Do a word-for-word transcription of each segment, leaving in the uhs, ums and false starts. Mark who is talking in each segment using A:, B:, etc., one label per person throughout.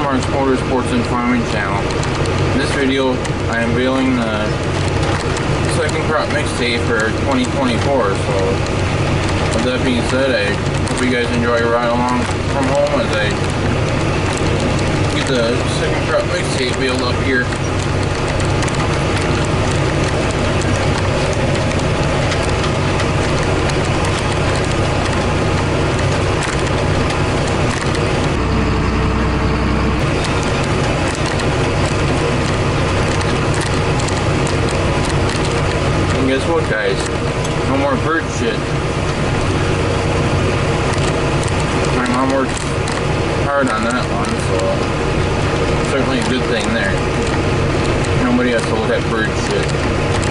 A: Barnes Motorsports and Farming channel. In this video, I am unveiling the second crop mixtape for twenty twenty-four. So, with that being said, I hope you guys enjoy your ride along from home as I get the second crop mixtape built up here. Guess what, guys? No more bird shit. My mom worked hard on that one, so certainly a good thing there. Nobody has to look at bird shit.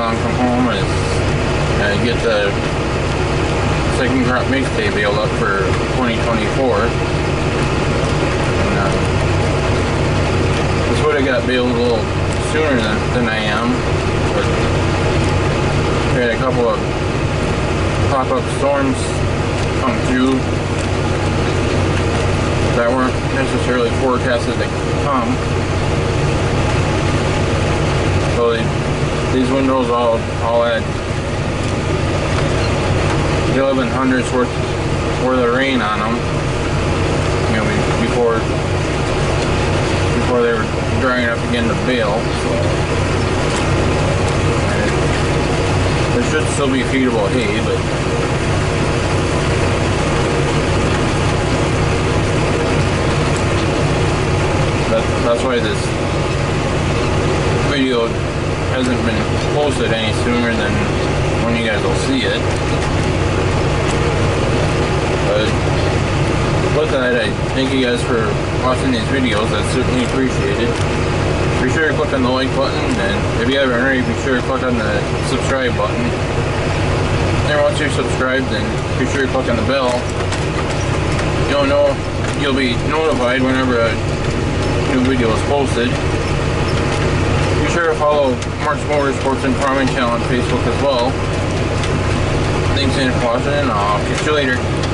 A: along from home is uh, get the second crop mixtape bailed up for twenty twenty-four. And uh, this would have got bailed a little sooner than, than I am, but we had a couple of pop-up storms come through that weren't necessarily forecasted to come. So they, these windows all all had eleven hundredths worth worth of rain on them. You know, before before they were drying up again to bale. So and there should still be feedable hay, but that, that's why this video hasn't been posted any sooner than when you guys will see it. But with that, I thank you guys for watching these videos. That's certainly appreciated. Be sure to click on the like button, and if you haven't already, be sure to click on the subscribe button. And once you're subscribed, then be sure to click on the bell. You'll know, you'll be notified whenever a new video is posted. Be sure to follow Mark's Motorsports and Farming Channel on Facebook as well. Thanks again for watching, and I'll catch you later.